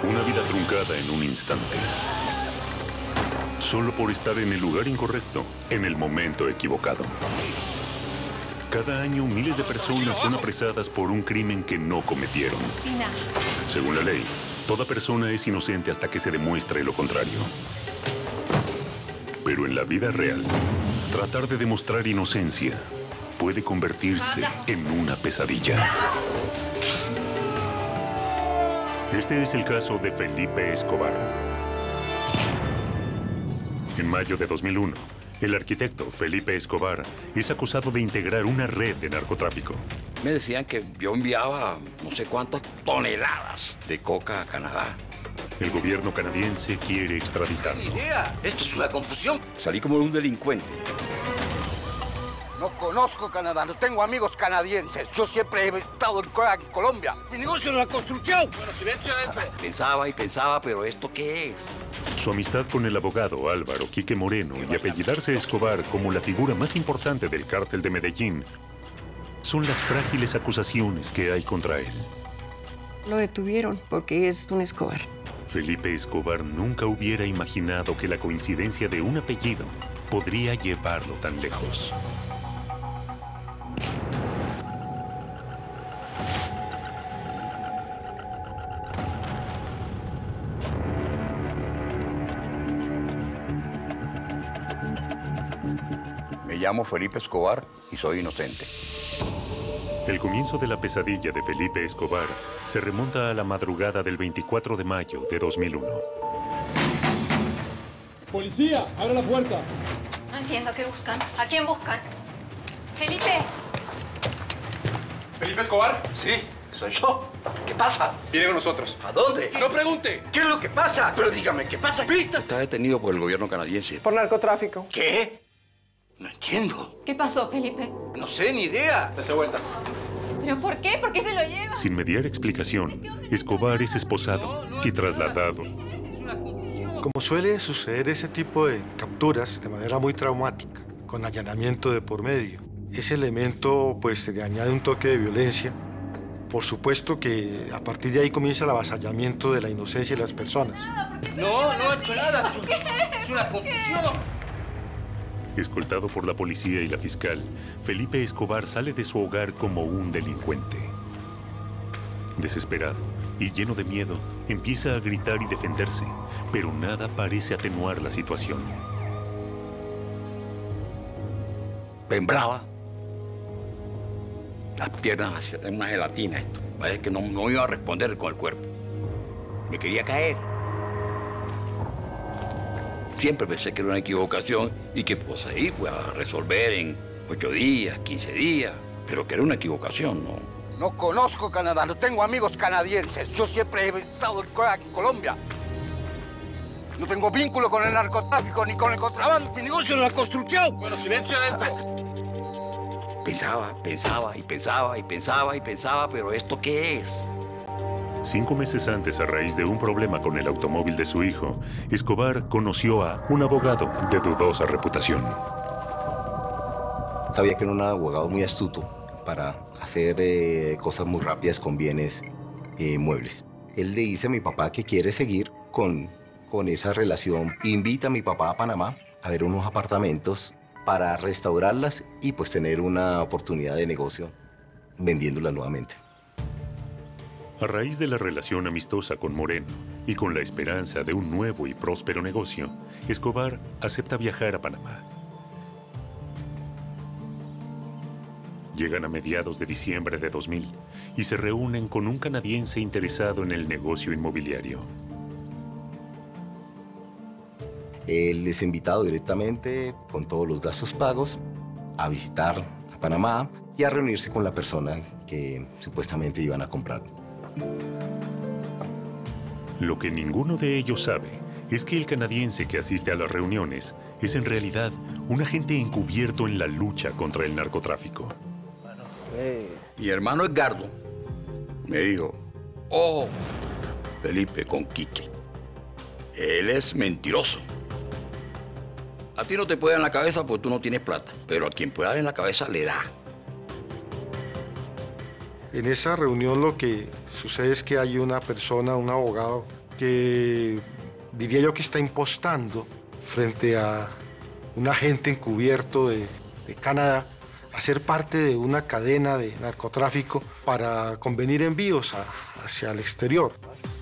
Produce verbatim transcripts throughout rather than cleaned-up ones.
Una vida truncada en un instante. Solo por estar en el lugar incorrecto, en el momento equivocado. Cada año, miles de personas son apresadas por un crimen que no cometieron. Según la ley, toda persona es inocente hasta que se demuestre lo contrario. Pero en la vida real, tratar de demostrar inocencia puede convertirse en una pesadilla. Este es el caso de Felipe Escobar. En mayo de dos mil uno, el arquitecto Felipe Escobar es acusado de integrar una red de narcotráfico. Me decían que yo enviaba no sé cuántas toneladas de coca a Canadá. El gobierno canadiense quiere extraditarlo. ¡Idea! Esto es una confusión. Salí como un delincuente. No conozco Canadá, no tengo amigos canadienses. Yo siempre he estado en Colombia. Mi negocio es la construcción. Bueno, silencio, gente. Pensaba y pensaba, pero ¿esto qué es? Su amistad con el abogado Álvaro Quique Moreno y apellidarse Escobar como la figura más importante del cártel de Medellín son las frágiles acusaciones que hay contra él. Lo detuvieron porque es un Escobar. Felipe Escobar nunca hubiera imaginado que la coincidencia de un apellido podría llevarlo tan lejos. Me llamo Felipe Escobar y soy inocente. El comienzo de la pesadilla de Felipe Escobar se remonta a la madrugada del veinticuatro de mayo de dos mil uno. ¡Policía! ¡Abre la puerta! No entiendo qué buscan. ¿A quién buscan? ¡Felipe! ¿Felipe Escobar? Sí, soy yo. ¿Qué pasa? Viene con nosotros. ¿A dónde? ¡No pregunte! ¿Qué es lo que pasa? Pero dígame, ¿qué pasa? ¡Pistas! Está detenido por el gobierno canadiense. Por narcotráfico. ¿Qué? No entiendo. ¿Qué pasó, Felipe? No sé, ni idea. Dese vuelta. ¿Pero por qué? ¿Por qué se lo lleva? Sin mediar explicación, Escobar es esposado y trasladado. Como suele suceder ese tipo de capturas de manera muy traumática, con allanamiento de por medio, ese elemento pues le añade un toque de violencia. Por supuesto que a partir de ahí comienza el avasallamiento de la inocencia de las personas. No, no he hecho nada. Es una confusión. Escoltado por la policía y la fiscal, Felipe Escobar sale de su hogar como un delincuente. Desesperado y lleno de miedo, empieza a gritar y defenderse, pero nada parece atenuar la situación. Temblaba. Las piernas hacían una gelatina esto. Parece que no, no iba a responder con el cuerpo. Me quería caer. Siempre pensé que era una equivocación y que pues ahí pues a resolver en ocho días, quince días, pero que era una equivocación, ¿no? No conozco Canadá, no tengo amigos canadienses. Yo siempre he estado en Colombia. No tengo vínculo con el narcotráfico ni con el contrabando. Mi negocio es la construcción. Bueno, silencio adentro. Pensaba, pensaba y pensaba y pensaba y pensaba, pero ¿esto qué es? Cinco meses antes, a raíz de un problema con el automóvil de su hijo, Escobar conoció a un abogado de dudosa reputación. Sabía que era un abogado muy astuto para hacer eh, cosas muy rápidas con bienes eh, muebles. Él le dice a mi papá que quiere seguir con, con esa relación. Invita a mi papá a Panamá a ver unos apartamentos para restaurarlas y pues tener una oportunidad de negocio vendiéndolas nuevamente. A raíz de la relación amistosa con Moreno y con la esperanza de un nuevo y próspero negocio, Escobar acepta viajar a Panamá. Llegan a mediados de diciembre de dos mil y se reúnen con un canadiense interesado en el negocio inmobiliario. Él es invitado directamente, con todos los gastos pagos, a visitar a Panamá y a reunirse con la persona que supuestamente iban a comprar. Lo que ninguno de ellos sabe es que el canadiense que asiste a las reuniones es en realidad un agente encubierto en la lucha contra el narcotráfico. Mi hermano Edgardo me dijo, oh, Felipe con Quique, él es mentiroso. A ti no te puede dar en la cabeza porque tú no tienes plata, pero a quien puede dar en la cabeza le da. En esa reunión lo que sucede es que hay una persona, un abogado, que diría yo que está impostando frente a un agente encubierto de, de Canadá a ser parte de una cadena de narcotráfico para convenir envíos a, hacia el exterior.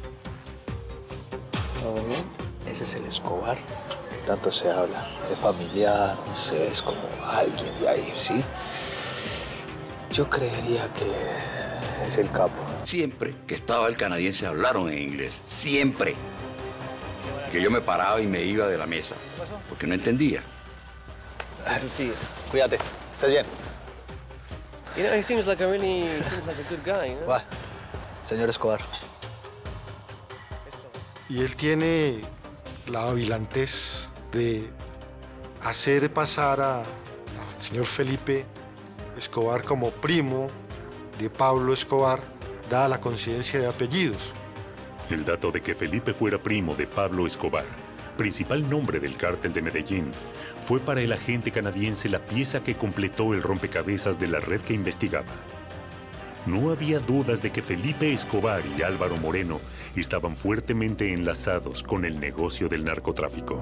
¿Todo bien? Ese es el Escobar. Tanto se habla. Es familiar, no sé, es como alguien de ahí, ¿sí? Yo creería que es el capo. Siempre que estaba el canadiense hablaron en inglés. Siempre. Que yo me paraba y me iba de la mesa. Porque no entendía. Sí, cuídate. ¿Estás bien? You know, he seems like a really, seems like a good guy, ¿no? Va, señor Escobar. Y él tiene la avilantez de hacer pasar a, al señor Felipe Escobar como primo de Pablo Escobar, dada la coincidencia de apellidos. El dato de que Felipe fuera primo de Pablo Escobar, principal nombre del cártel de Medellín, fue para el agente canadiense la pieza que completó el rompecabezas de la red que investigaba. No había dudas de que Felipe Escobar y Álvaro Moreno estaban fuertemente enlazados con el negocio del narcotráfico.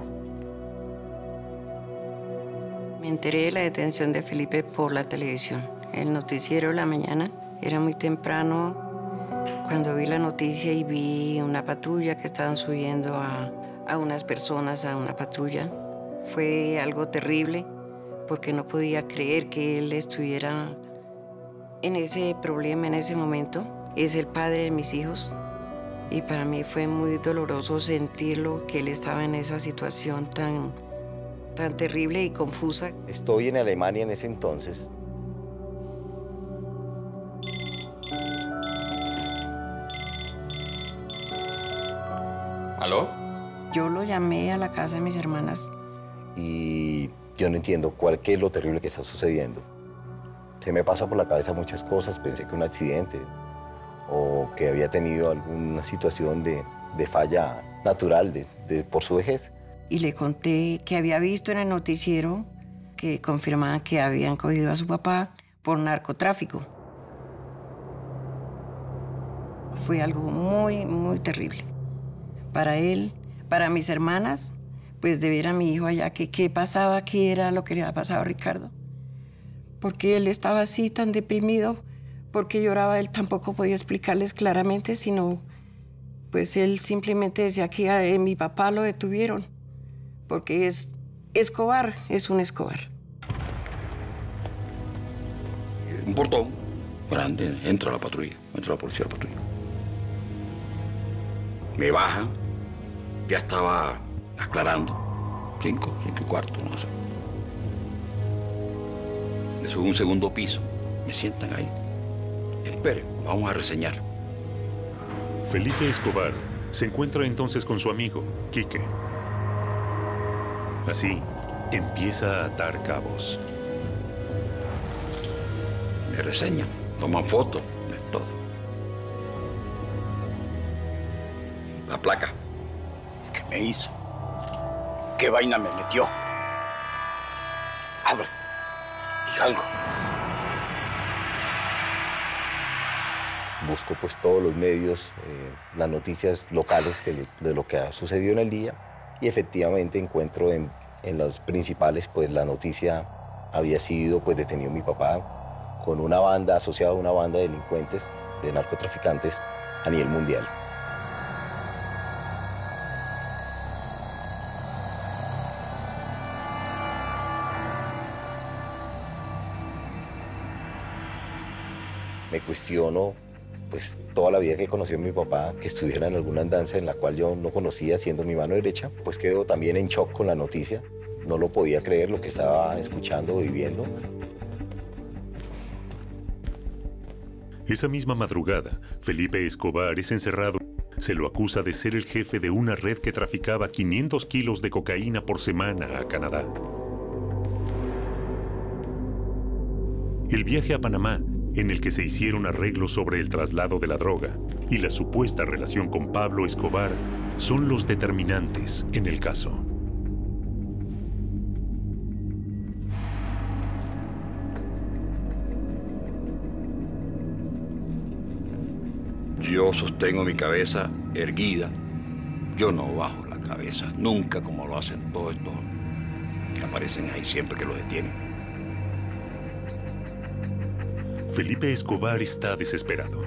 Me enteré de la detención de Felipe por la televisión. El noticiero de la mañana era muy temprano cuando vi la noticia y vi una patrulla que estaban subiendo a, a unas personas a una patrulla. Fue algo terrible porque no podía creer que él estuviera en ese problema, en ese momento. Es el padre de mis hijos y para mí fue muy doloroso sentirlo, que él estaba en esa situación tan, tan terrible y confusa. Estoy en Alemania en ese entonces. ¿Aló? Yo lo llamé a la casa de mis hermanas. Y yo no entiendo cuál, qué es lo terrible que está sucediendo. Se me pasa por la cabeza muchas cosas. Pensé que un accidente o que había tenido alguna situación de, de falla natural de, de, por su vejez. Y le conté que había visto en el noticiero que confirmaban que habían cogido a su papá por narcotráfico. Fue algo muy, muy terrible. Para él, para mis hermanas, pues de ver a mi hijo allá, que qué pasaba, qué era lo que le había pasado a Ricardo. Porque él estaba así tan deprimido, porque lloraba, él tampoco podía explicarles claramente, sino pues él simplemente decía que a mi papá lo detuvieron, porque es Escobar, es un Escobar. Un portón grande, entra la patrulla, entra la policía a la patrulla. Me baja, ya estaba aclarando. Cinco, cinco y cuarto, no sé. Me subo a un segundo piso, me sientan ahí. Espere, vamos a reseñar. Felipe Escobar se encuentra entonces con su amigo, Quique. Así, empieza a atar cabos. Me reseñan, toman fotos, todo. La placa. ¿Qué me hizo? ¿Qué vaina me metió? Habla. Dije algo. Busco pues todos los medios, eh, las noticias locales que, de lo que ha sucedido en el día y efectivamente encuentro en, en las principales pues la noticia había sido pues detenido mi papá con una banda asociada a una banda de delincuentes, de narcotraficantes a nivel mundial. Me cuestiono, pues, toda la vida que conoció a mi papá, que estuviera en alguna andanza en la cual yo no conocía, siendo mi mano derecha, pues quedo también en shock con la noticia. No lo podía creer lo que estaba escuchando o viviendo. Esa misma madrugada, Felipe Escobar es encerrado. Se lo acusa de ser el jefe de una red que traficaba quinientos kilos de cocaína por semana a Canadá. El viaje a Panamá, en el que se hicieron arreglos sobre el traslado de la droga y la supuesta relación con Pablo Escobar, son los determinantes en el caso. Yo sostengo mi cabeza erguida Yo no bajo la cabeza, nunca, como lo hacen todos estos que aparecen ahí siempre que lo detienen. Felipe Escobar está desesperado.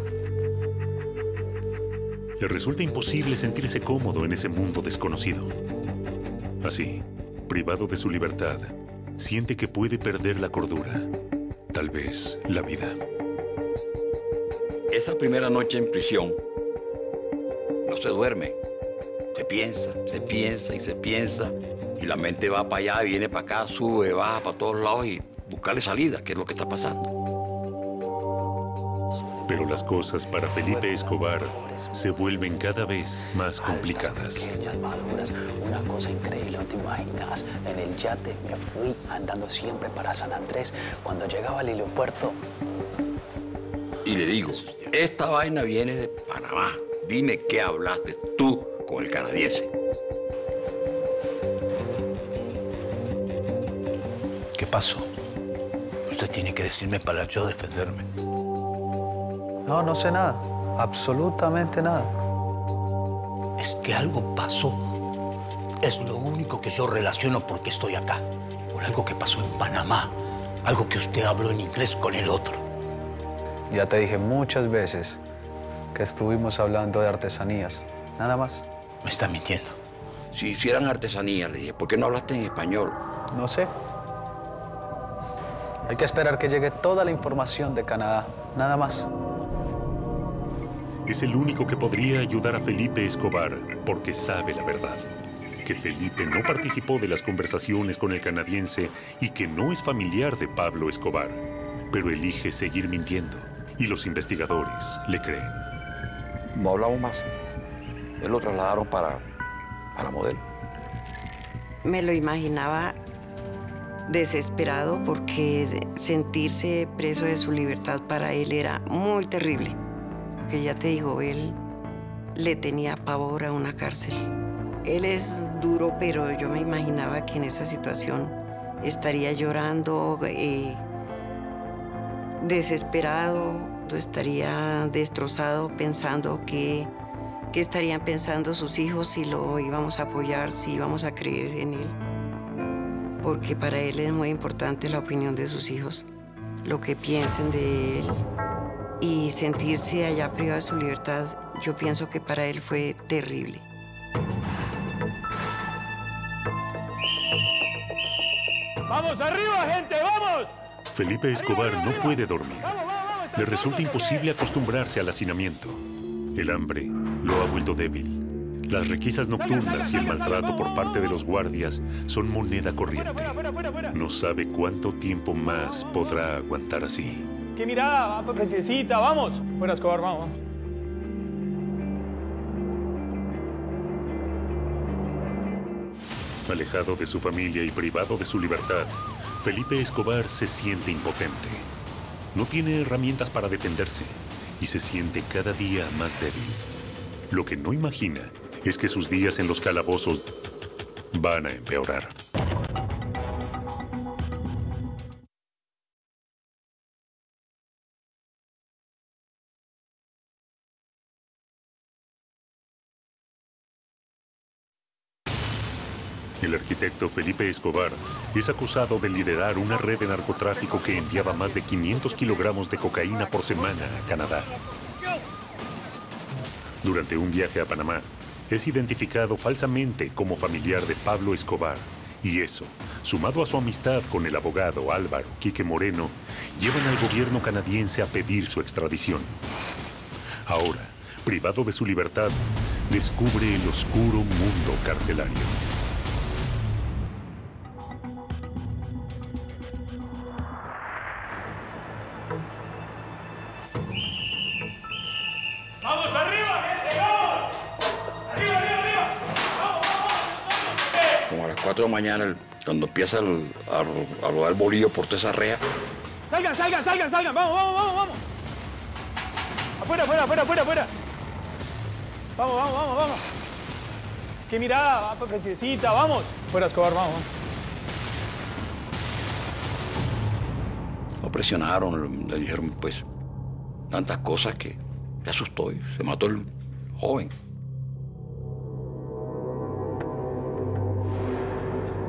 Le resulta imposible sentirse cómodo en ese mundo desconocido. Así, privado de su libertad, siente que puede perder la cordura, tal vez la vida. Esa primera noche en prisión, no se duerme. Se piensa, se piensa y se piensa. Y la mente va para allá, viene para acá, sube, baja para todos lados y buscarle salida, que es lo que está pasando. Pero las cosas para Felipe Escobar se vuelven cada vez más complicadas. Pequeñas, maduras, una cosa increíble, no te imaginas. En el yate me fui andando siempre para San Andrés. Cuando llegaba al aeropuerto... Y le digo, esta vaina viene de Panamá. Dime qué hablaste tú con el canadiense. ¿Qué pasó? Usted tiene que decirme para yo defenderme. No, no sé nada. Absolutamente nada. Es que algo pasó. Es lo único que yo relaciono porque estoy acá. Por algo que pasó en Panamá. Algo que usted habló en inglés con el otro. Ya te dije muchas veces que estuvimos hablando de artesanías. Nada más. Me está mintiendo. Si hicieran artesanía, le dije, ¿por qué no hablaste en español? No sé. Hay que esperar que llegue toda la información de Canadá. Nada más. Es el único que podría ayudar a Felipe Escobar porque sabe la verdad. Que Felipe no participó de las conversaciones con el canadiense y que no es familiar de Pablo Escobar. Pero elige seguir mintiendo y los investigadores le creen. No hablamos más. Él lo trasladaron para, para Modelo. Me lo imaginaba desesperado porque sentirse preso de su libertad para él era muy terrible. Porque ya te digo, él le tenía pavor a una cárcel. Él es duro, pero yo me imaginaba que en esa situación estaría llorando, eh, desesperado, estaría destrozado pensando que, que estarían pensando sus hijos si lo íbamos a apoyar, si íbamos a creer en él. Porque para él es muy importante la opinión de sus hijos, lo que piensen de él. Y sentirse allá privado de su libertad, yo pienso que para él fue terrible. ¡Vamos arriba, gente! ¡Vamos! Felipe Escobar no puede dormir. Le resulta imposible acostumbrarse al hacinamiento. El hambre lo ha vuelto débil. Las requisas nocturnas y el maltrato por parte de los guardias son moneda corriente. No sabe cuánto tiempo más podrá aguantar así. ¡Qué mirada, princesita! ¡Vamos! Fuera, Escobar, vamos. Alejado de su familia y privado de su libertad, Felipe Escobar se siente impotente. No tiene herramientas para defenderse y se siente cada día más débil. Lo que no imagina es que sus días en los calabozos van a empeorar. El arquitecto Felipe Escobar es acusado de liderar una red de narcotráfico que enviaba más de quinientos kilogramos de cocaína por semana a Canadá. Durante un viaje a Panamá, es identificado falsamente como familiar de Pablo Escobar. Y eso, sumado a su amistad con el abogado Álvaro Quique Moreno, llevan al gobierno canadiense a pedir su extradición. Ahora, privado de su libertad, descubre el oscuro mundo carcelario. ¡Vamos arriba, gente! ¡Vamos! ¡Arriba, arriba, arriba! ¡Vamos, vamos, vamos! Como a las cuatro de la mañana, el- cuando empieza el- a, ro- a rodar el bolillo por toda esa rea, ¡Salgan, salgan, salgan, salgan! ¡Vamos, vamos, vamos, vamos! ¡Afuera, afuera, afuera, afuera, afuera! ¡Vamos, vamos, vamos, vamos! ¡Qué mirada, princesita! ¡Vamos! ¡Fuera, Escobar, vamos! vamos. lo presionaron, le dijeron pues tantas cosas que se asustó y se mató el joven.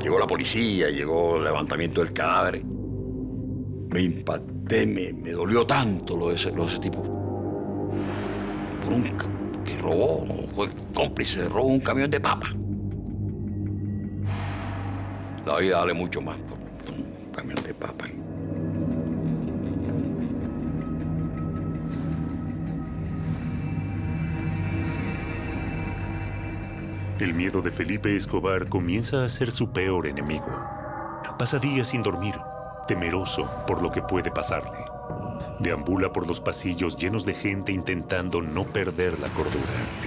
llegó la policía, llegó el levantamiento del cadáver. Me impacté, me, me dolió tanto lo de ese, lo de ese tipo. Por un que robó, ¿no? Fue cómplice, robó un camión de papa. La vida vale mucho más por, por un camión de papa. El miedo de Felipe Escobar comienza a ser su peor enemigo. Pasa días sin dormir, temeroso por lo que puede pasarle. Deambula por los pasillos llenos de gente intentando no perder la cordura.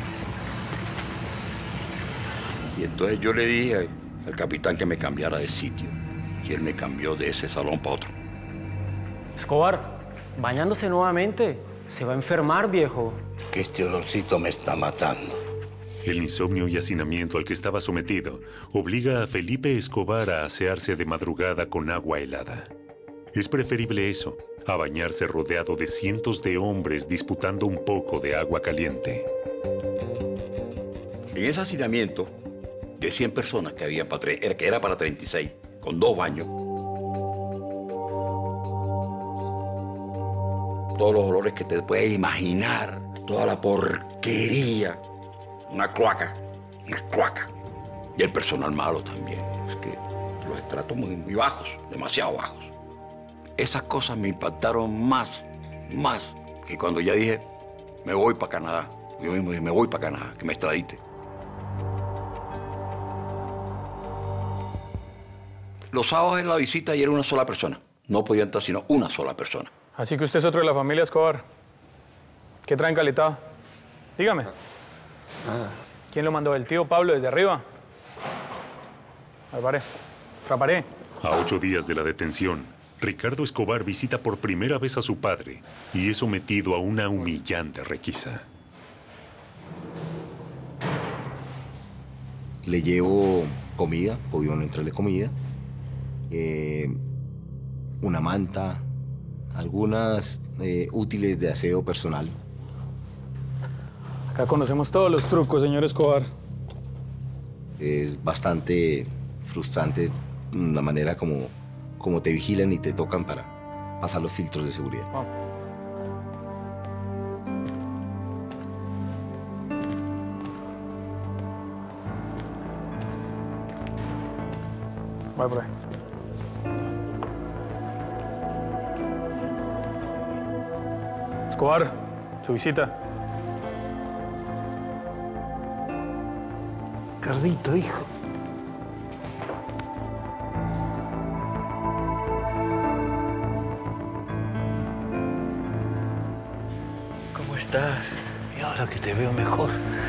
Y entonces yo le dije al capitán que me cambiara de sitio. Y él me cambió de ese salón para otro. Escobar, bañándose nuevamente. Se va a enfermar, viejo. Que este olorcito me está matando. El insomnio y hacinamiento al que estaba sometido obliga a Felipe Escobar a asearse de madrugada con agua helada. Es preferible eso, a bañarse rodeado de cientos de hombres disputando un poco de agua caliente. En ese hacinamiento, de cien personas que había para tres, que era para treinta y seis, con dos baños, todos los olores que te puedes imaginar, toda la porquería. Una cloaca, una cloaca. Y el personal malo también. Es que los estratos muy, muy bajos, demasiado bajos. Esas cosas me impactaron más, más, que cuando ya dije, me voy para Canadá. Yo mismo dije, me voy para Canadá, que me extradite. Los sábados en la visita y era una sola persona. No podía entrar sino una sola persona. Así que usted es otro de la familia Escobar. ¿Qué traen caletado? Dígame. Ah. ¿Quién lo mandó? ¿El tío Pablo desde arriba? Alvaré. Traparé. A ocho días de la detención, Ricardo Escobar visita por primera vez a su padre y es sometido a una humillante requisa. Le llevo comida, pudieron entrarle comida, eh, una manta, algunas eh, útiles de aseo personal. Acá conocemos todos los trucos, señor Escobar. Es bastante frustrante la manera como, como te vigilan y te tocan para pasar los filtros de seguridad. Vamos. Voy por ahí. Escobar, su visita. Cardito, hijo. ¿Cómo estás? Y ahora que te veo mejor.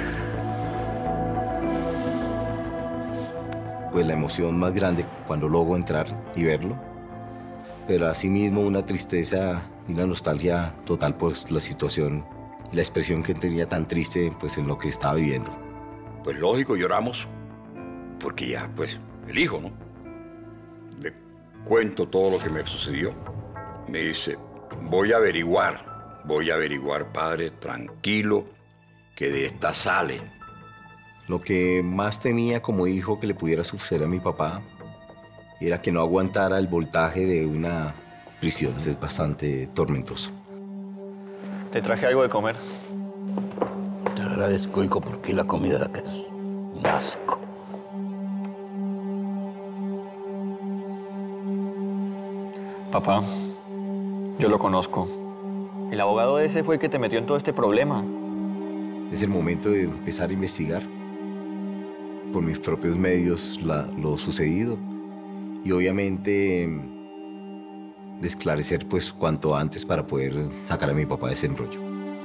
Pues la emoción más grande cuando logro entrar y verlo, pero asimismo una tristeza y una nostalgia total por la situación y la expresión que tenía tan triste pues, en lo que estaba viviendo. Pues lógico, lloramos, porque ya, pues, el hijo, ¿no? Le cuento todo lo que me sucedió. Me dice, voy a averiguar, voy a averiguar, padre, tranquilo, que de esta sale. Lo que más temía como hijo que le pudiera suceder a mi papá era que no aguantara el voltaje de una prisión. Es bastante tormentoso. Te traje algo de comer. Te agradezco, hijo, porque la comida de acá es un asco. Papá, yo lo conozco. El abogado ese fue el que te metió en todo este problema. Es el momento de empezar a investigar por mis propios medios la, lo sucedido y obviamente de esclarecer pues cuanto antes para poder sacar a mi papá de ese embrollo.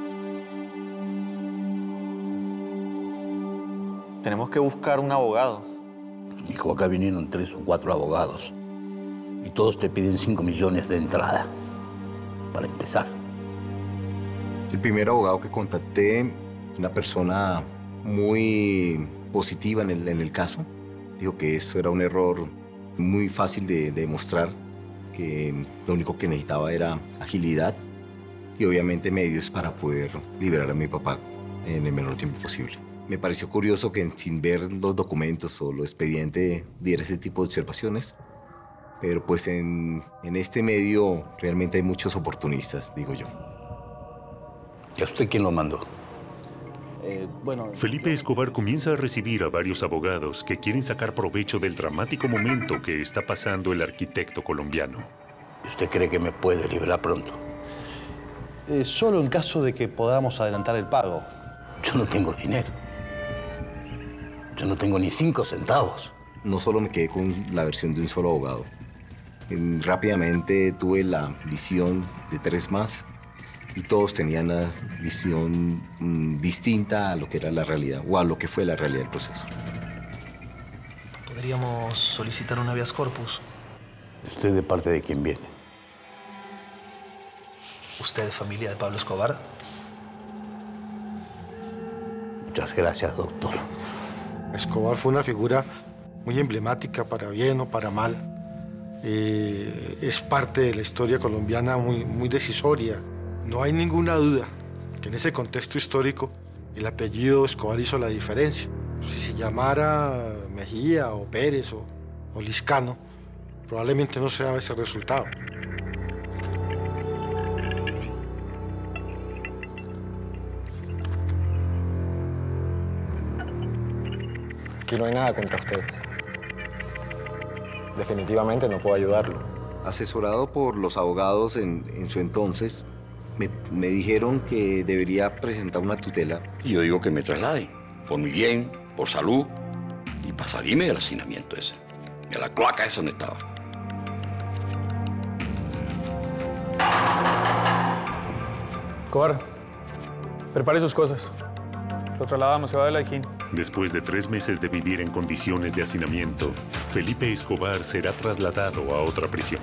Tenemos que buscar un abogado. Hijo, acá vinieron tres o cuatro abogados y todos te piden cinco millones de entrada para empezar. El primer abogado que contacté, una persona muy positiva en el, en el caso, dijo que eso era un error muy fácil de, de demostrar, que lo único que necesitaba era agilidad y obviamente medios para poder liberar a mi papá en el menor tiempo posible. Me pareció curioso que sin ver los documentos o los expedientes diera ese tipo de observaciones. Pero pues en, en este medio realmente hay muchos oportunistas, digo yo. ¿Y a usted quién lo mandó? Eh, bueno, Felipe Escobar comienza a recibir a varios abogados que quieren sacar provecho del dramático momento que está pasando el arquitecto colombiano. ¿Usted cree que me puede librar pronto? Eh, solo en caso de que podamos adelantar el pago. Yo no tengo dinero. Yo no tengo ni cinco centavos. No solo me quedé con la versión de un solo abogado. Rápidamente tuve la visión de tres más y todos tenían una visión mmm, distinta a lo que era la realidad o a lo que fue la realidad del proceso. ¿Podríamos solicitar un habeas corpus? ¿Usted de parte de quién viene? ¿Usted es familia de Pablo Escobar? Muchas gracias, doctor. Escobar fue una figura muy emblemática para bien o para mal. Eh, es parte de la historia colombiana muy, muy decisoria. No hay ninguna duda que en ese contexto histórico el apellido Escobar hizo la diferencia. Si se llamara Mejía o Pérez o, o Liscano, probablemente no se daba ese resultado. Aquí no hay nada contra usted. Definitivamente no puedo ayudarlo. Asesorado por los abogados en, en su entonces, me, me dijeron que debería presentar una tutela. Y yo digo que me traslade, por mi bien, por salud, y para salirme del hacinamiento ese, de la cloaca esa donde estaba. Escobar, prepare sus cosas. Lo trasladamos, se va de la Iquín. Después de tres meses de vivir en condiciones de hacinamiento, Felipe Escobar será trasladado a otra prisión.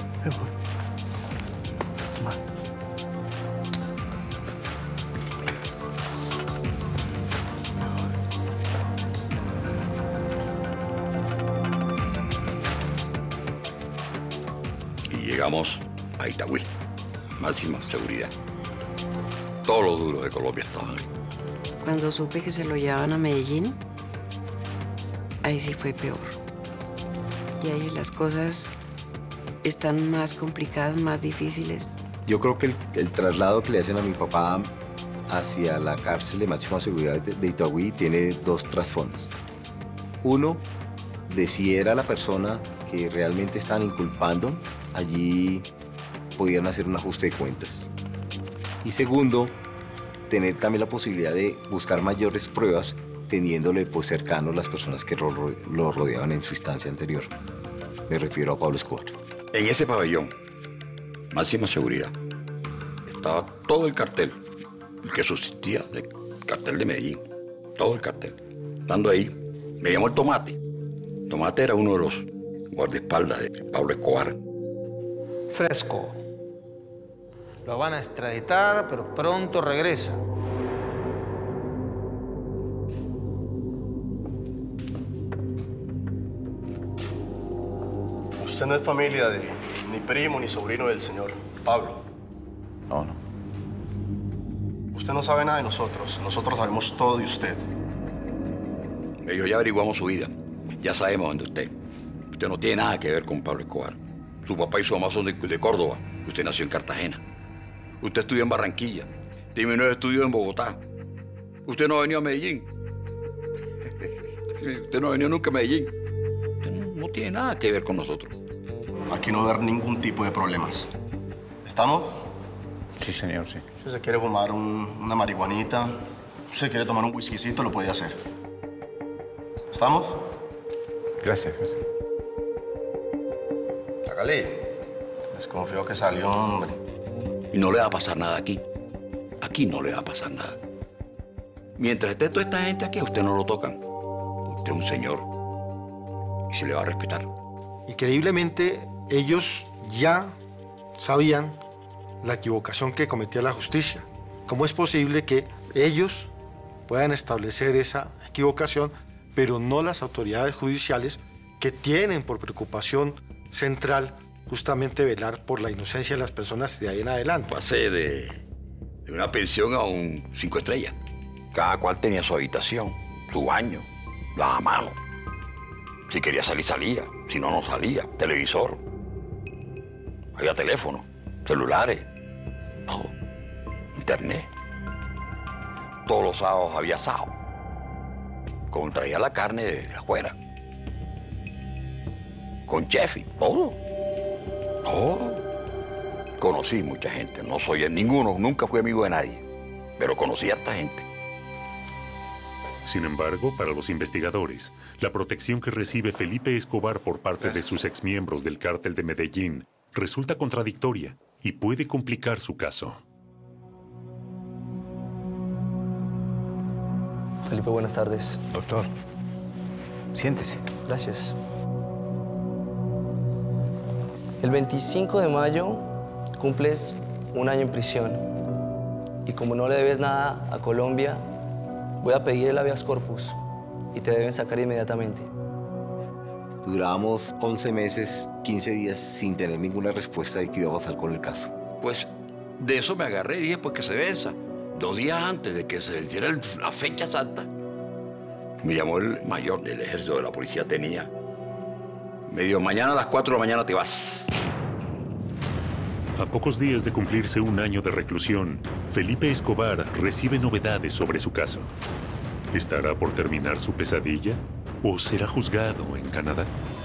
Y llegamos a Itagüí, máxima seguridad. Todos los duros de Colombia estaban ahí. Cuando supe que se lo llevaban a Medellín, ahí sí fue peor. Y ahí las cosas están más complicadas, más difíciles. Yo creo que el, el traslado que le hacen a mi papá hacia la cárcel de máxima seguridad de, de Itagüí tiene dos trasfondos. Uno, de si era la persona que realmente estaban inculpando, allí podían hacer un ajuste de cuentas. Y segundo, tener también la posibilidad de buscar mayores pruebas teniéndole pues, cercanos las personas que lo, lo rodeaban en su instancia anterior. Me refiero a Pablo Escobar. En ese pabellón, máxima seguridad, estaba todo el cartel, el que subsistía del cartel de Medellín, todo el cartel. Estando ahí, me llamó el Tomate. Tomate era uno de los guardaespaldas de Pablo Escobar. Fresco. Lo van a extraditar, pero pronto regresa. Usted no es familia de ni primo ni sobrino del señor Pablo. No, no. Usted no sabe nada de nosotros. Nosotros sabemos todo de usted. Ellos ya averiguamos su vida. Ya sabemos dónde usted. Usted no tiene nada que ver con Pablo Escobar. Su papá y su mamá son de, de Córdoba. Usted nació en Cartagena. Usted estudió en Barranquilla. Terminó de estudio en Bogotá. Usted no ha venido a Medellín. Usted no ha venido nunca a Medellín. Usted no, no tiene nada que ver con nosotros. Aquí no va a haber ningún tipo de problemas. ¿Estamos? Sí, señor, sí. Si se quiere fumar un, una marihuanita, si se quiere tomar un whiskycito, lo puede hacer. ¿Estamos? Gracias, gracias. Hágale. Desconfío que salió, hombre. Y no le va a pasar nada aquí. Aquí no le va a pasar nada. Mientras esté toda esta gente aquí, a usted no lo tocan. Usted es un señor. Y se le va a respetar. Increíblemente, ellos ya sabían la equivocación que cometía la justicia. ¿Cómo es posible que ellos puedan establecer esa equivocación, pero no las autoridades judiciales que tienen por preocupación central justamente velar por la inocencia de las personas de ahí en adelante? Pasé de, de una pensión a un cinco estrellas. Cada cual tenía su habitación, su baño, lavamanos. Si quería salir, salía. Si no, no salía. Televisor. Había teléfono, celulares, todo. Internet. Todos los sábados había asado. Como traía la carne de afuera. Con chefi, todo. Todo. Conocí mucha gente. No soy en ninguno, nunca fui amigo de nadie. Pero conocí a harta gente. Sin embargo, para los investigadores, la protección que recibe Felipe Escobar por parte Gracias. de sus exmiembros del cártel de Medellín resulta contradictoria y puede complicar su caso. Felipe, buenas tardes. Doctor, siéntese. Gracias. El veinticinco de mayo cumples un año en prisión. Y como no le debes nada a Colombia, voy a pedir el habeas corpus y te deben sacar inmediatamente. Duramos once meses, quince días sin tener ninguna respuesta de qué iba a pasar con el caso. Pues de eso me agarré y dije, pues que se venza. Dos días antes de que se hiciera el, la fecha exacta, me llamó el mayor del ejército de la policía, tenía. Me dijo, mañana a las cuatro de la mañana te vas. A pocos días de cumplirse un año de reclusión, Felipe Escobar recibe novedades sobre su caso. ¿Estará por terminar su pesadilla o será juzgado en Canadá?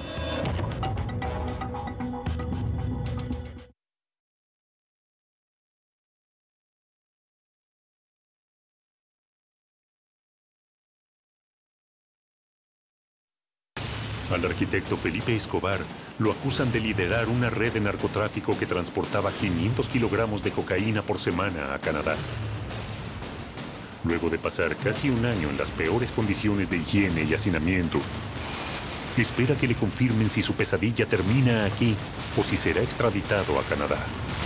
Al arquitecto Felipe Escobar lo acusan de liderar una red de narcotráfico que transportaba quinientos kilogramos de cocaína por semana a Canadá. Luego de pasar casi un año en las peores condiciones de higiene y hacinamiento, espera que le confirmen si su pesadilla termina aquí o si será extraditado a Canadá.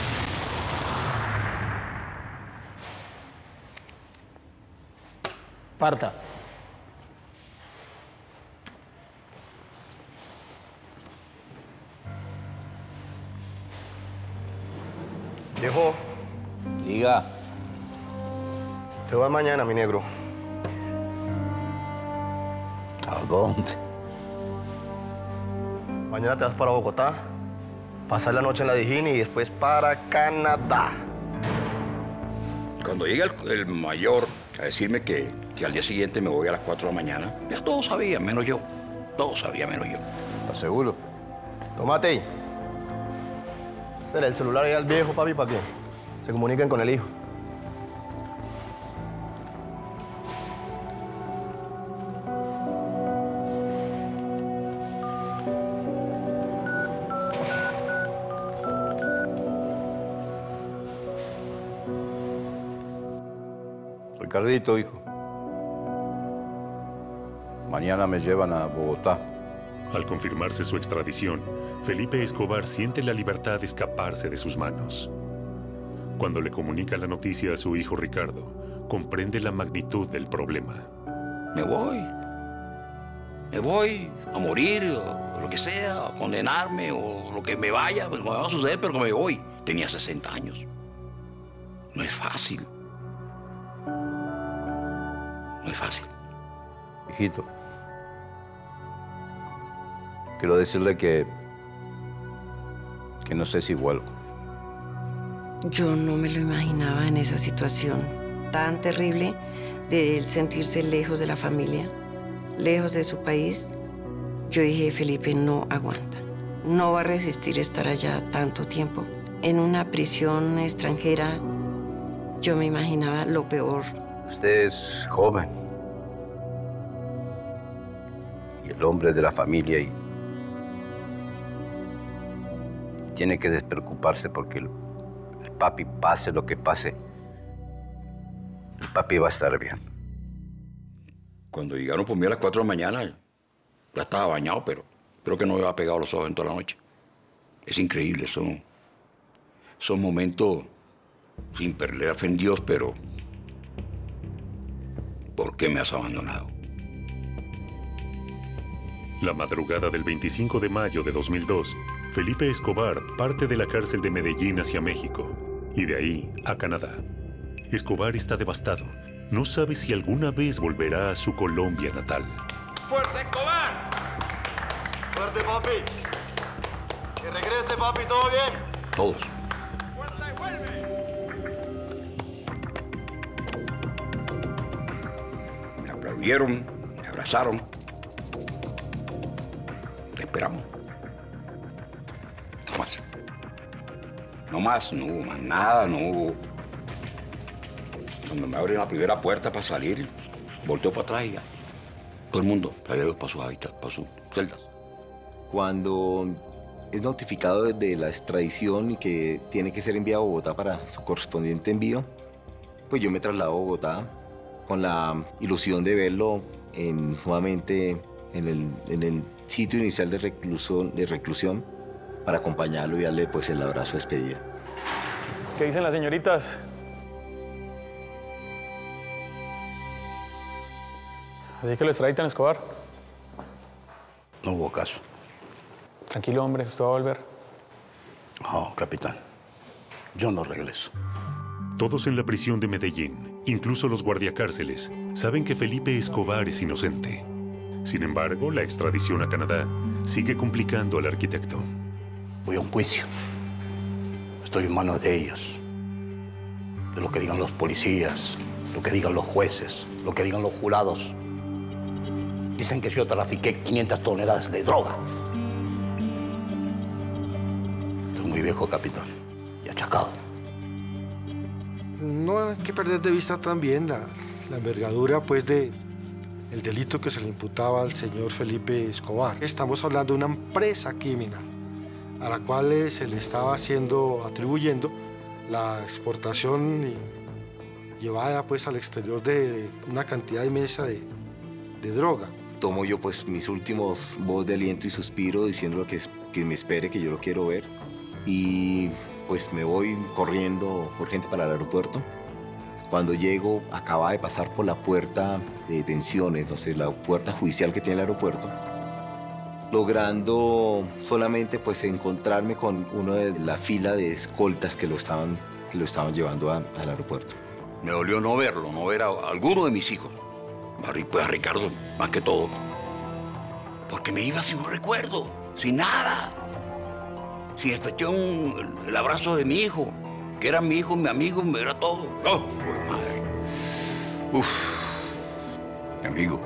Parta. Viejo. Diga. Te vas mañana, mi negro. ¿A dónde? Mañana te vas para Bogotá, pasar la noche en la Dijín y después para Canadá. Cuando llega el, el mayor a decirme que, que al día siguiente me voy a las cuatro de la mañana, ya todos sabían, menos yo. Todos sabían, menos yo. ¿Estás seguro? Tómate ahí. Espera, el celular ahí al viejo, papi, para que se comuniquen con el hijo. Ricardito, hijo. Mañana me llevan a Bogotá. Al confirmarse su extradición, Felipe Escobar siente la libertad de escaparse de sus manos. Cuando le comunica la noticia a su hijo Ricardo, comprende la magnitud del problema. Me voy. Me voy a morir, o lo que sea, a condenarme, o lo que me vaya, pues me va a suceder, pero que me voy. Tenía sesenta años. No es fácil. No es fácil. Hijito, quiero decirle que, que no sé si vuelvo. Yo no me lo imaginaba en esa situación tan terrible de él sentirse lejos de la familia, lejos de su país. Yo dije, Felipe no aguanta, no va a resistir estar allá tanto tiempo. En una prisión extranjera, yo me imaginaba lo peor. Usted es joven y el hombre de la familia y tiene que despreocuparse porque el, el papi, pase lo que pase, el papi va a estar bien. Cuando llegaron por mí a las cuatro de la mañana, ya estaba bañado, pero creo que no me había pegado los ojos en toda la noche. Es increíble, son, son momentos sin perder fe en Dios, pero ¿por qué me has abandonado? La madrugada del veinticinco de mayo de dos mil dos, Felipe Escobar parte de la cárcel de Medellín hacia México y de ahí a Canadá. Escobar está devastado no sabe si alguna vez volverá a su Colombia natal. ¡Fuerza, Escobar! ¡Suerte, papi! ¡Que regrese, papi! ¿Todo bien? Todos. ¡Fuerza y vuelve! Me aplaudieron, me abrazaron. Te esperamos. No más. No más, no hubo más nada, no hubo. Cuando me abren la primera puerta para salir, volteo para atrás y ya. Todo el mundo se había ido para sus hábitats, para sus celdas. Cuando es notificado de la extradición y que tiene que ser enviado a Bogotá para su correspondiente envío, pues yo me traslado a Bogotá con la ilusión de verlo en, nuevamente en el, en el sitio inicial de reclusión, de reclusión para acompañarlo y darle pues, el abrazo de despedida. ¿Qué dicen las señoritas? Así que lo extraditan, Escobar. No hubo caso. Tranquilo, hombre, usted va a volver. No, capitán. Yo no regreso. Todos en la prisión de Medellín, incluso los guardiacárceles, saben que Felipe Escobar es inocente. Sin embargo, la extradición a Canadá sigue complicando al arquitecto. Voy a un juicio. Estoy en manos de ellos. De lo que digan los policías, lo que digan los jueces, lo que digan los jurados. Dicen que yo trafiqué quinientas toneladas de droga. Estoy muy viejo, capitán, y achacado. No hay que perder de vista también la, la envergadura pues, de el delito que se le imputaba al señor Felipe Escobar. Estamos hablando de una empresa criminal a la cual se le estaba haciendo, atribuyendo la exportación y llevada pues, al exterior de una cantidad inmensa de, de droga. Tomo yo pues mis últimos voz de aliento y suspiro diciendo que, que me espere, que yo lo quiero ver. Y pues me voy corriendo urgente para el aeropuerto. Cuando llego, acaba de pasar por la puerta de detenciones, entonces la puerta judicial que tiene el aeropuerto, logrando solamente pues encontrarme con uno de la fila de escoltas que lo estaban, que lo estaban llevando a, al aeropuerto. Me dolió no verlo, no ver a alguno de mis hijos. Pues a Ricardo, más que todo. Porque me iba sin un recuerdo, sin nada. Sin expresión, el, el abrazo de mi hijo, que era mi hijo, mi amigo, me era todo. ¡Oh, pues madre! Uf, mi amigo.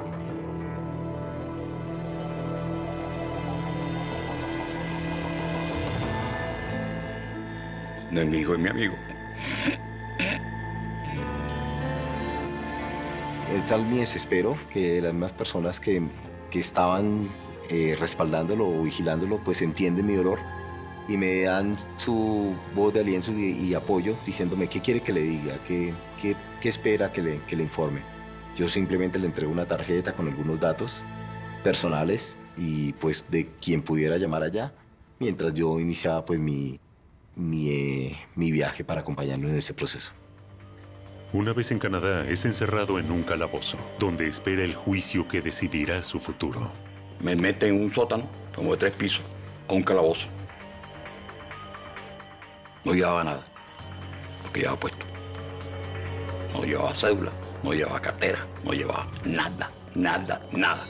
No es mi hijo, es mi amigo. Es tal mi desespero que las mismas personas que, que estaban eh, respaldándolo o vigilándolo, pues entienden mi dolor y me dan su voz de aliento y, y apoyo diciéndome qué quiere que le diga, qué, qué, qué espera que le, que le informe. Yo simplemente le entrego una tarjeta con algunos datos personales y pues de quien pudiera llamar allá, mientras yo iniciaba pues mi, mi, eh, mi viaje para acompañarlo en ese proceso. Una vez en Canadá, es encerrado en un calabozo, donde espera el juicio que decidirá su futuro. Me meten en un sótano, como de tres pisos, a un calabozo. No llevaba nada, lo que llevaba puesto. No llevaba cédula, no llevaba cartera, no llevaba nada, nada, nada.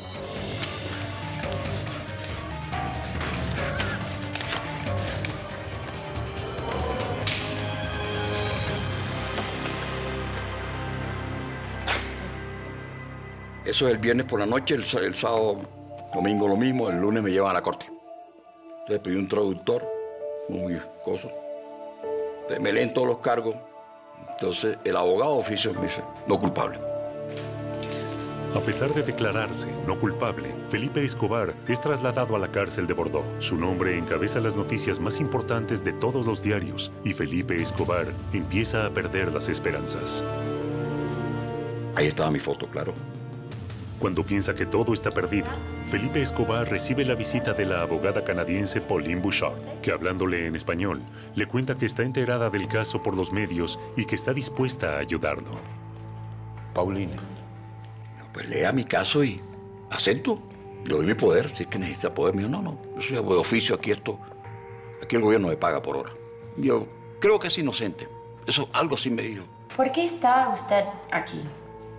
Eso es el viernes por la noche, el, el sábado, domingo lo mismo, el lunes me llevan a la corte. Entonces pedí un traductor, muy coso. Entonces, me leen todos los cargos. Entonces el abogado de oficio me dice, no culpable. A pesar de declararse no culpable, Felipe Escobar es trasladado a la cárcel de Bordeaux. Su nombre encabeza las noticias más importantes de todos los diarios y Felipe Escobar empieza a perder las esperanzas. Ahí estaba mi foto, claro. Cuando piensa que todo está perdido, Felipe Escobar recibe la visita de la abogada canadiense Pauline Bouchard, que hablándole en español, le cuenta que está enterada del caso por los medios y que está dispuesta a ayudarlo. Pauline, pues lea mi caso y acepto. Le doy mi poder, si es que necesita poder mío. No, no, yo soy de oficio, aquí esto, aquí el gobierno me paga por hora. Yo creo que es inocente. Eso algo sí me dijo. ¿Por qué está usted aquí?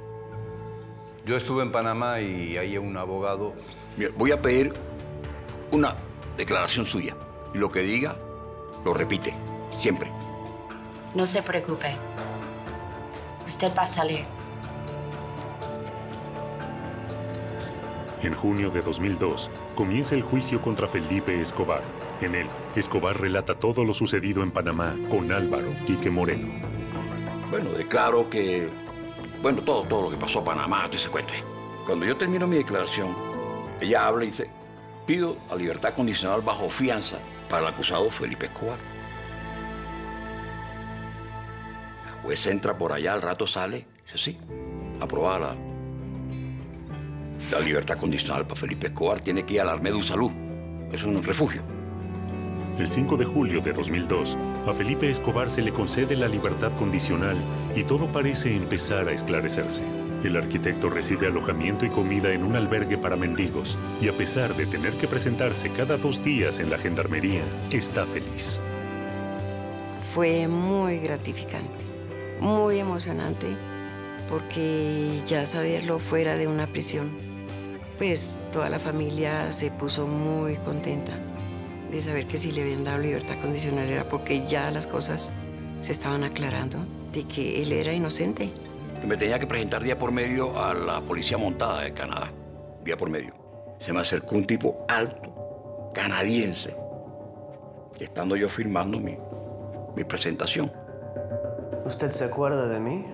Yo estuve en Panamá y ahí un abogado... Mira, voy a pedir una declaración suya. Y lo que diga, lo repite, siempre. No se preocupe. Usted va a salir. En junio de dos mil dos, comienza el juicio contra Felipe Escobar. En él, Escobar relata todo lo sucedido en Panamá con Álvaro Quique Moreno. Bueno, declaro que... Bueno, todo, todo lo que pasó en Panamá, todo ese cuento. Cuando yo termino mi declaración, ella habla y dice, pido a libertad condicional bajo fianza para el acusado Felipe Escobar. La juez entra por allá, al rato sale, dice sí, aprobada la... La libertad condicional para Felipe Escobar, tiene que ir al Armedo Salud. Es un refugio. El cinco de julio de dos mil dos, a Felipe Escobar se le concede la libertad condicional y todo parece empezar a esclarecerse. El arquitecto recibe alojamiento y comida en un albergue para mendigos y a pesar de tener que presentarse cada dos días en la gendarmería, está feliz. Fue muy gratificante, muy emocionante, porque ya saberlo fuera de una prisión, pues toda la familia se puso muy contenta de saber que si le habían dado libertad condicional era porque ya las cosas se estaban aclarando, de que él era inocente. Me tenía que presentar día por medio a la policía montada de Canadá, día por medio. Se me acercó un tipo alto, canadiense, y estando yo firmando mi, mi presentación. ¿Usted se acuerda de mí?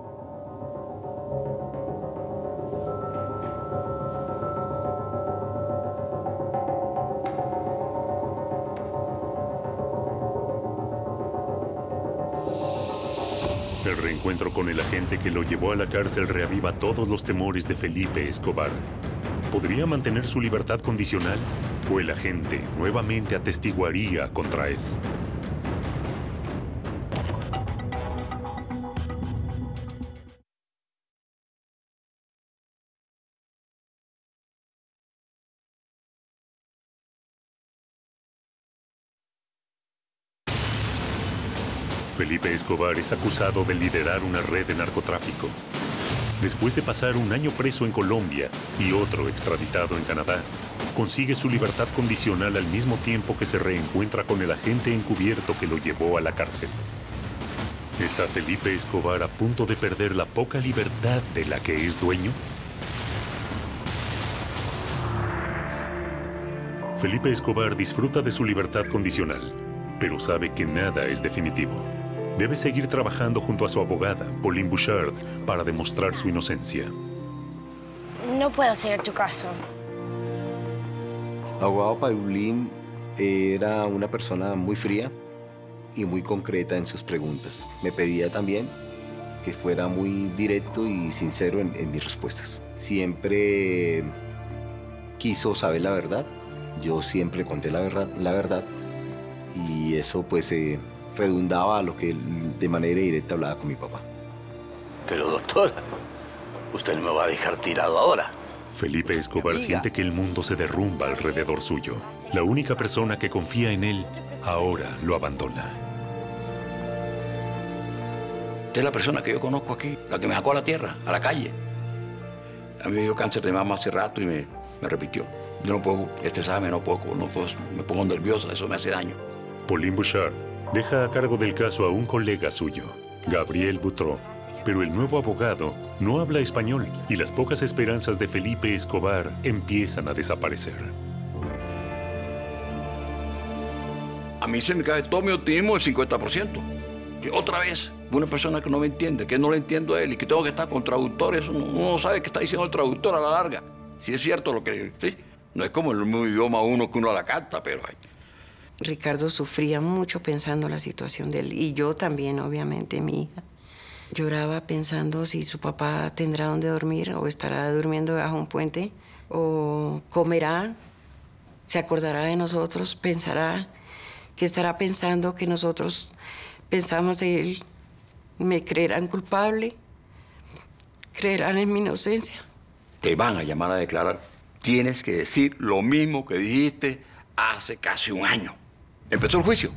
El reencuentro con el agente que lo llevó a la cárcel reaviva todos los temores de Felipe Escobar. ¿Podría mantener su libertad condicional o el agente nuevamente atestiguaría contra él? Felipe Escobar es acusado de liderar una red de narcotráfico. Después de pasar un año preso en Colombia y otro extraditado en Canadá, consigue su libertad condicional al mismo tiempo que se reencuentra con el agente encubierto que lo llevó a la cárcel. ¿Está Felipe Escobar a punto de perder la poca libertad de la que es dueño? Felipe Escobar disfruta de su libertad condicional, pero sabe que nada es definitivo. Debe seguir trabajando junto a su abogada, Pauline Bouchard, para demostrar su inocencia. No puedo seguir tu caso. La abogada Pauline era una persona muy fría y muy concreta en sus preguntas. Me pedía también que fuera muy directo y sincero en, en mis respuestas. Siempre quiso saber la verdad. Yo siempre conté la verdad, la verdad y eso pues eh, redundaba a lo que de manera directa hablaba con mi papá. Pero doctora, usted no me va a dejar tirado ahora. Felipe Escobar siente que el mundo se derrumba alrededor suyo. La única persona que confía en él ahora lo abandona. Usted es la persona que yo conozco aquí, la que me sacó a la tierra, a la calle. A mí me dio cáncer de mama hace rato y me, me repitió. Yo no puedo estresarme, no puedo, no puedo, me pongo nerviosa, eso me hace daño. Pauline Bouchard deja a cargo del caso a un colega suyo, Gabriel Boutreau. Pero el nuevo abogado no habla español y las pocas esperanzas de Felipe Escobar empiezan a desaparecer. A mí se me cae todo mi optimismo del cincuenta por ciento. Y otra vez, una persona que no me entiende, que no le entiendo a él y que tengo que estar con traductores, uno no sabe qué está diciendo el traductor a la larga. Si es cierto lo que... ¿sí? No es como el mismo idioma uno que uno la canta, pero... Hay... Ricardo sufría mucho pensando la situación de él, y yo también, obviamente, mi hija. Lloraba pensando si su papá tendrá dónde dormir, o estará durmiendo bajo un puente, o comerá, se acordará de nosotros, pensará que estará pensando que nosotros pensamos de él. ¿Me creerán culpable? ¿Creerán en mi inocencia? Te van a llamar a declarar. Tienes que decir lo mismo que dijiste hace casi un año. Empezó el juicio.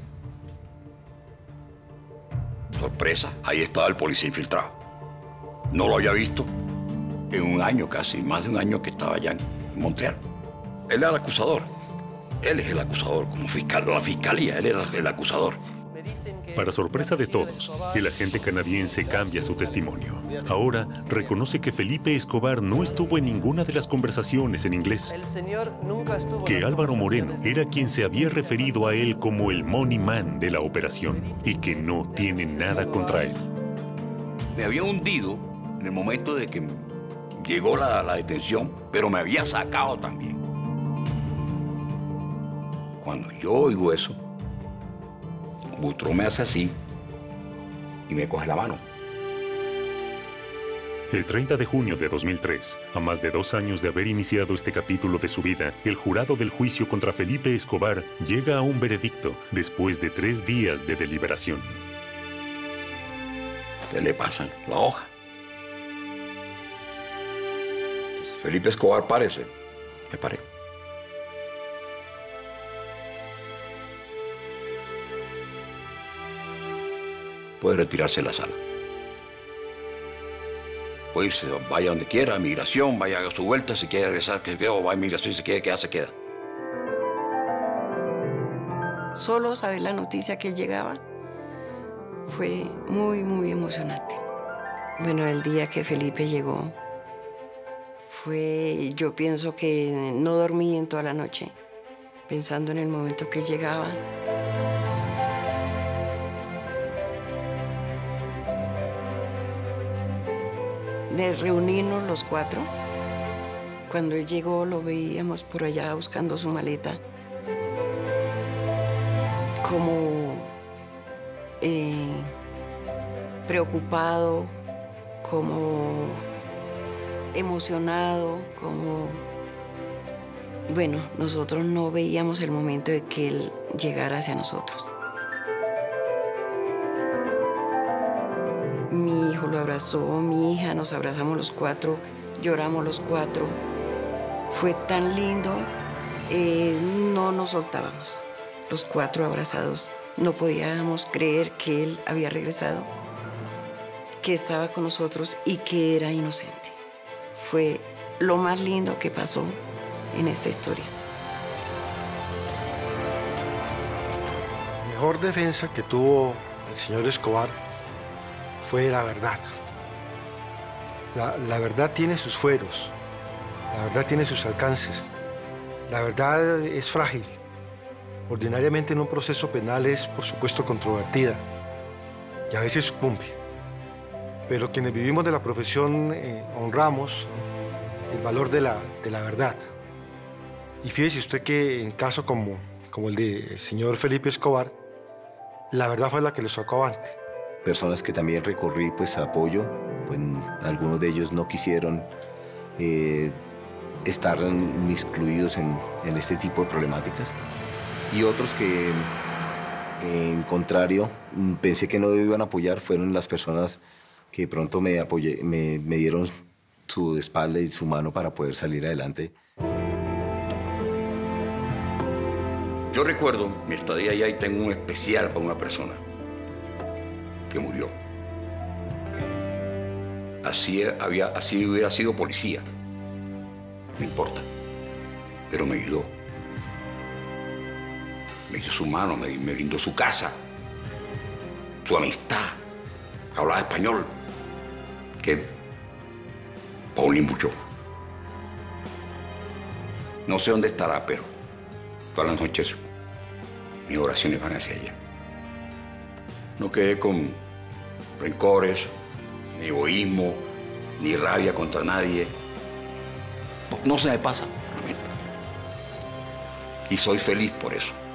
Sorpresa, ahí estaba el policía infiltrado. No lo había visto. en un año casi, más de un año que estaba allá en Montreal. Él era el acusador. Él es el acusador, como fiscal de la fiscalía, él era el acusador. Para sorpresa de todos, el agente canadiense cambia su testimonio. Ahora reconoce que Felipe Escobar no estuvo en ninguna de las conversaciones en inglés. Que Álvaro Moreno era quien se había referido a él como el money man de la operación y que no tiene nada contra él. Me había hundido en el momento de que llegó la, la detención, pero me había sacado también. Cuando yo oigo eso, Butró me hace así y me coge la mano. El treinta de junio de dos mil tres, a más de dos años de haber iniciado este capítulo de su vida, el jurado del juicio contra Felipe Escobar llega a un veredicto después de tres días de deliberación. ¿Qué le pasa? La hoja. Felipe Escobar, párese. Me paré. Puede retirarse de la sala. Puede irse, vaya donde quiera, a migración, vaya a su vuelta, si quiere regresar, que quede, o va a migración, si quiere quedar, se queda. Solo saber la noticia que él llegaba fue muy, muy emocionante. Bueno, el día que Felipe llegó, fue, yo pienso que no dormí en toda la noche, pensando en el momento que llegaba. De reunirnos los cuatro. Cuando él llegó, lo veíamos por allá buscando su maleta. Como eh, preocupado, como emocionado, como... Bueno, nosotros no veíamos el momento de que él llegara hacia nosotros. Mi hijo lo abrazó, mi hija, nos abrazamos los cuatro, lloramos los cuatro. Fue tan lindo, eh, no nos soltábamos. Los cuatro abrazados, no podíamos creer que él había regresado, que estaba con nosotros y que era inocente. Fue lo más lindo que pasó en esta historia. La mejor defensa que tuvo el señor Escobar fue la verdad. La, la verdad tiene sus fueros, la verdad tiene sus alcances. La verdad es frágil. Ordinariamente en un proceso penal es, por supuesto, controvertida y a veces sucumbe. Pero quienes vivimos de la profesión eh, honramos el valor de la, de la verdad. Y fíjese usted que en caso como, como el del señor Felipe Escobar, la verdad fue la que lo sacó avante. Personas que también recorrí pues apoyo, pues algunos de ellos no quisieron eh, estar incluidos en, en este tipo de problemáticas. Y otros que, en contrario, pensé que no iban a apoyar, fueron las personas que de pronto me, apoyé, me, me dieron su espalda y su mano para poder salir adelante. Yo recuerdo mi estadía allá y tengo un especial para una persona que murió. Así, había, así hubiera sido policía. No importa. Pero me ayudó. Me hizo su mano, me, me brindó su casa, su amistad. Hablaba español. Que Paulín Butró. No sé dónde estará, pero todas las noches mis oraciones van hacia ella. No quedé con rencores, ni egoísmo, ni rabia contra nadie. No se me pasa, realmente. Y soy feliz por eso.